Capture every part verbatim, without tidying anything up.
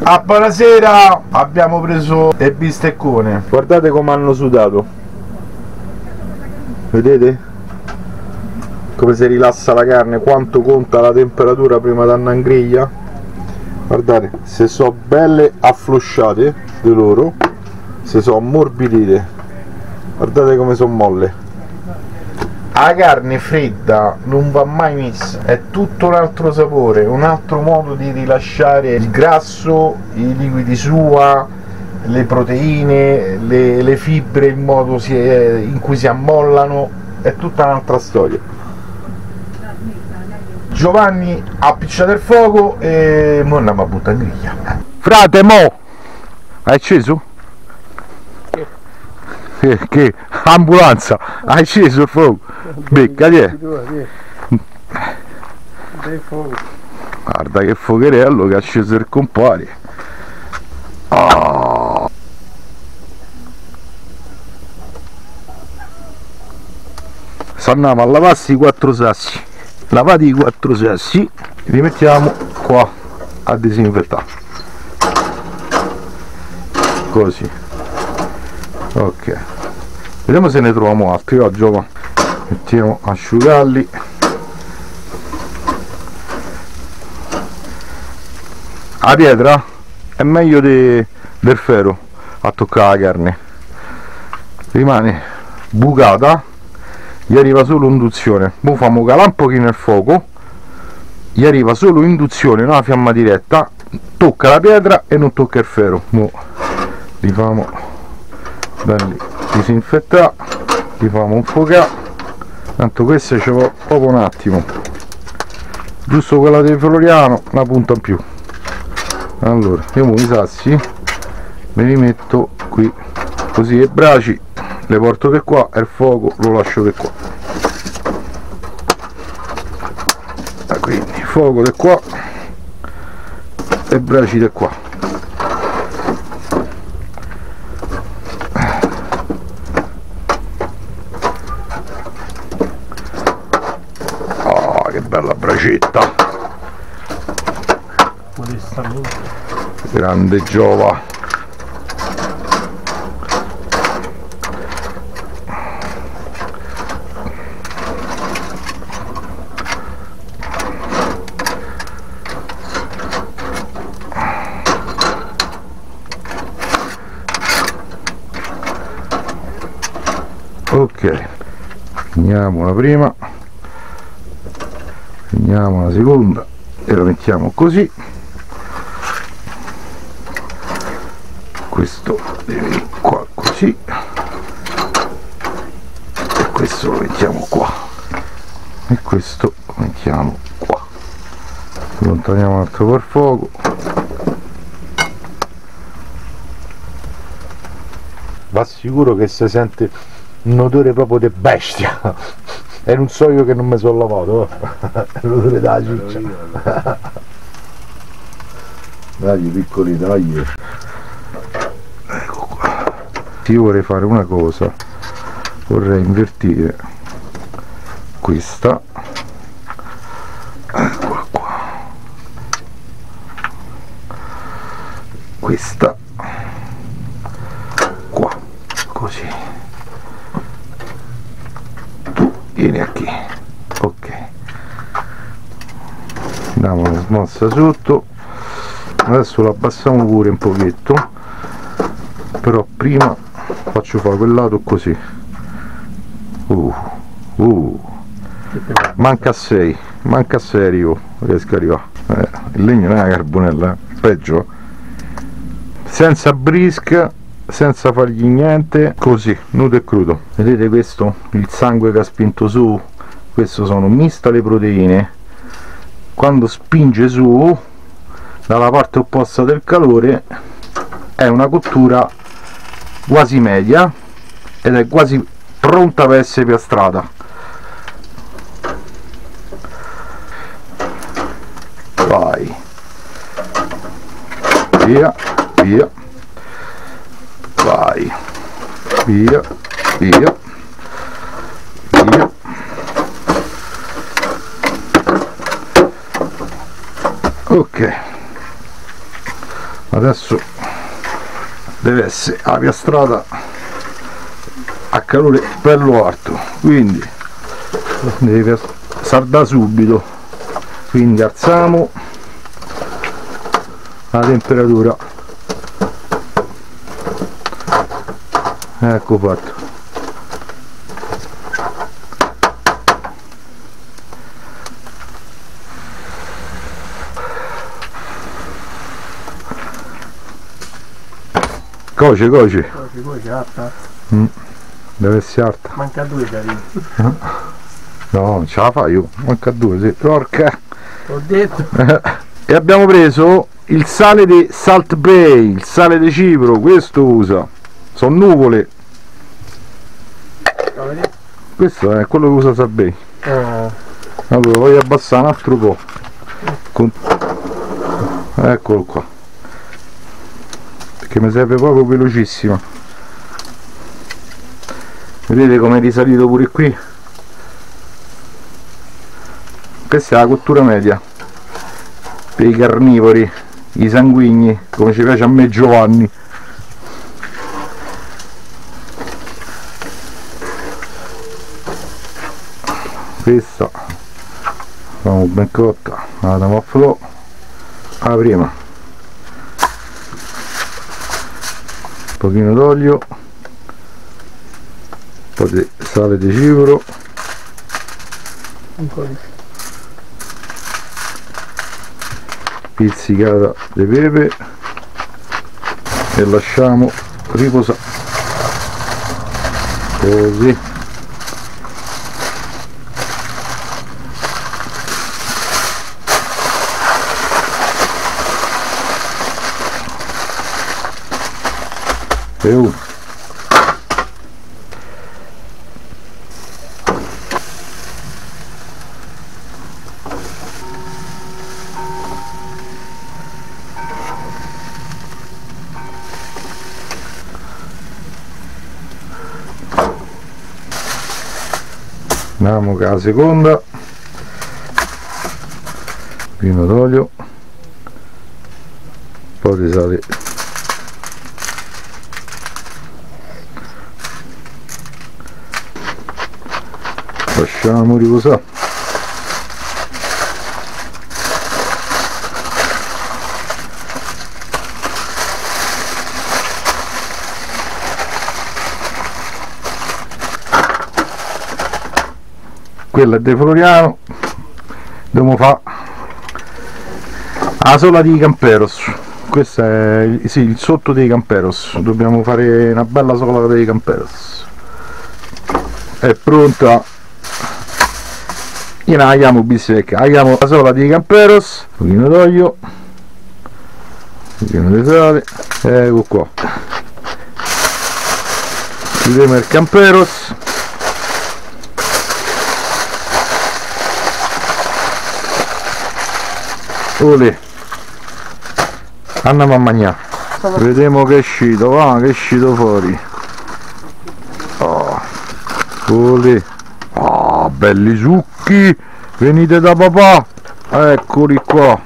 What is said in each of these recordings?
Ah, buonasera! Abbiamo preso il bisteccone. Guardate come hanno sudato. Vedete? Come si rilassa la carne, quanto conta la temperatura prima di andare in griglia. Guardate, se sono belle afflosciate di loro, se sono ammorbidite. Guardate come sono molle. La carne fredda non va mai messa, è tutto un altro sapore, un altro modo di rilasciare il grasso, i liquidi sua, le proteine, le, le fibre, il modo si è, in cui si ammollano, è tutta un'altra storia. Giovanni ha appicciato il fuoco e mo andiamo a buttare in griglia. Frate, mo! Hai acceso? Che, che ambulanza, hai acceso il fuoco? Becca, è? Guarda che fuocherello che ha acceso il compare. Oh. Se andiamo a lavarsi i quattro sassi, lavati i quattro sassi, li mettiamo qua a disinfettare, così. Ok, vediamo se ne troviamo altri oggi. Va. Mettiamo a asciugarli. La pietra è meglio de, del ferro a toccare la carne, rimane bucata, gli arriva solo induzione. Ora facciamo calare un pochino il fuoco, gli arriva solo induzione, no? La fiamma diretta, tocca la pietra e non tocca il ferro. Mo li facciamo belli disinfettare, li facciamo un fuoco, tanto queste ci va proprio un attimo, giusto quella di Floriano una punta in più. Allora io mo i sassi me li metto qui, così i braci le porto che qua e il fuoco lo lascio che qua. Ah, quindi fuoco che qua e braci che qua. Bella bracetta, grande giova. Ok, finiamo la prima, finiamo la seconda e la mettiamo così. Questo deve venire qua così e questo lo mettiamo qua e questo lo mettiamo qua. Allontaniamo un altro per fuoco. Va sicuro che si sente un odore proprio di bestia. E non so io che non mi sono lavato, è l'odore della ciccia. Dai piccoli tagli. Ecco qua. Io vorrei fare una cosa, vorrei invertire questa, eccola qua, questa qua, così. Vieni qui, ok, diamo una smossa sotto, adesso lo abbassiamo pure un pochetto, però prima faccio fare quel lato così. uh, uh. manca a sei, manca a sei arrivo, riesco a arrivare. Eh, il legno non è una carbonella, eh? Peggio, senza brisca, senza fargli niente, così, nudo e crudo. Vedete questo? Il sangue che ha spinto su, questo sono mista le proteine. Quando spinge su dalla parte opposta del calore è una cottura quasi media ed è quasi pronta per essere piastrata. Vai, via, via, vai, via, via, via. Ok, Adesso deve essere la piastrata a calore bello alto, quindi deve saldare subito, quindi alziamo la temperatura. Ecco fatto. Coce, coce. Coce, coce, alta. Mm. Deve essere alta. Manca due carino. No, non ce la fai io. Manca due, sì. Porca. Ho detto. E abbiamo preso il sale di Salt Bay, il sale di Cipro, questo usa. Sono nuvole. Questo è quello che usa Salt Bay. Ah. Allora voglio abbassare un altro po'. Con... Eccolo qua. Perché mi serve proprio velocissima. Vedete come è risalito pure qui? Questa è la cottura media per i carnivori, i sanguigni, come ci piace a me Giovanni. Questa facciamo ben cotta, la diamo a flow, la prima un pochino d'olio, un po' di sale di Cipro, Un po' di pizzicata di pepe e lasciamo riposare così. E uno. Andiamo con la seconda, un pochino d'olio, un po' di sale, lasciamo riposare. Quella è De Floriano, dobbiamo fare la sola di Camperos, questo è il, sì, il sotto dei Camperos, dobbiamo fare una bella sola dei Camperos. È pronta, io la chiamo bistecca, chiamo la sola di Camperos, un pochino d'olio, un pochino di sale, ecco qua, chiudiamo il Camperos. Olè, andiamo a mangiare, vediamo che è uscito, va, che è uscito fuori. Oh. Olè, oh, belli succhi, venite da papà, eccoli qua.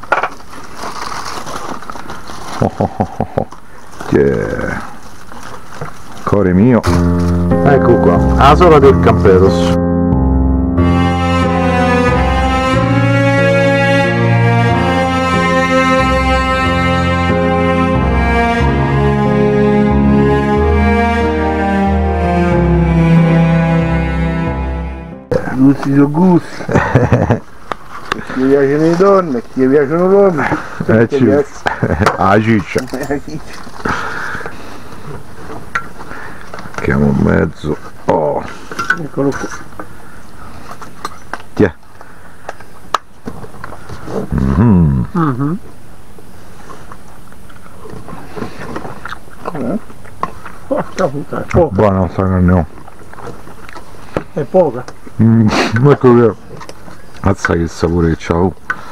Oh, oh, oh, oh. Yeah. Core mio, ecco qua, la sola del Camperos. gusti su gusti. Chi gli piacciono le donne, chi gli piacciono gli uomini, eh, ci... ah, ciccia. Chiamo in mezzo. Oh. Eccolo qua. Tiè. Mm-hmm. Mm-hmm. Eh? Porca puttana, è poca. Buona sta carne. È poca. Mm, ecco che. Mazza che sapore che c'ha.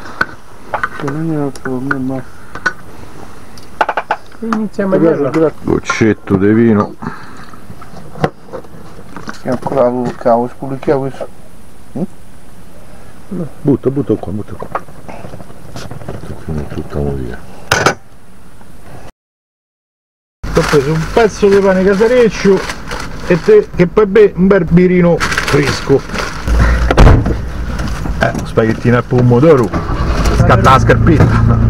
Inizia a mangiare. Goccetto di vino. È ancora la cavo, spulicchia questo. Mm? Butta, butta qua, butta qua. Tutto via. preso un pezzo di pane casareccio e te che poi bè un bel birino fresco. Eh, spaghettino al pomodoro, scatta la scarpetta.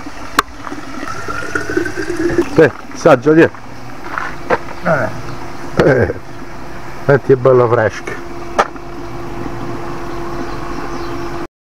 Beh, assaggia, ti è. Eh. Eh. Senti, è bella fresca.